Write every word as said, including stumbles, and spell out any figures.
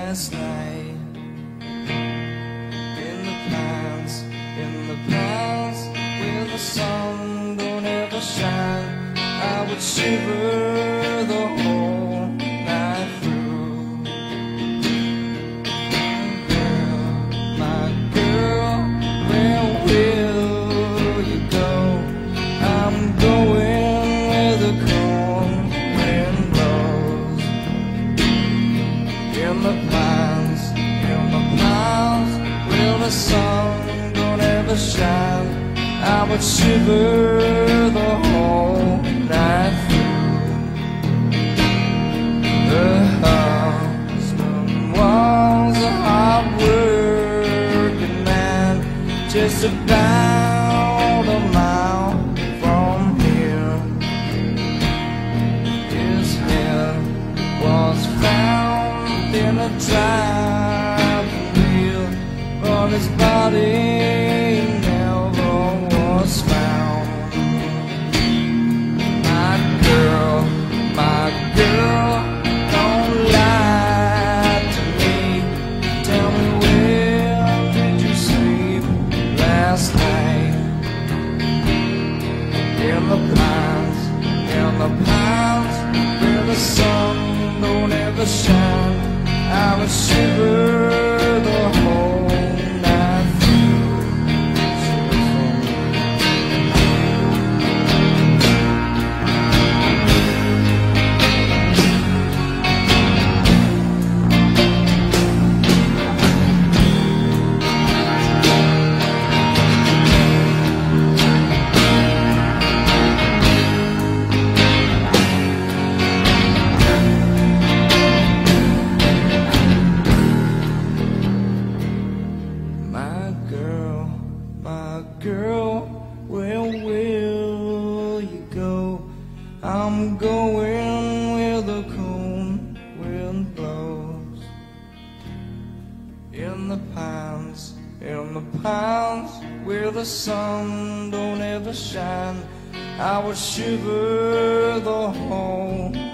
last night. In the pines, in the pines, where the sun don't ever shine, I would shiver the whole night through. Girl, my girl, where will you go? I'm going where the cold wind blows. In the pines, in the pines, where the sun don't ever shine, I would shiver the whole night through. The husband was a hard-working man, just about a mile from here. His head was found in a driving wheel, but his body never was found. My girl, my girl, don't lie to me. Tell me, where did you sleep last night? In the pines, in the pines, where the sun don't ever shine, I would shiver the whole night through. Girl, where will you go? I'm going where the cold wind blows. In the pines, in the pines, where the sun don't ever shine, I would shiver the whole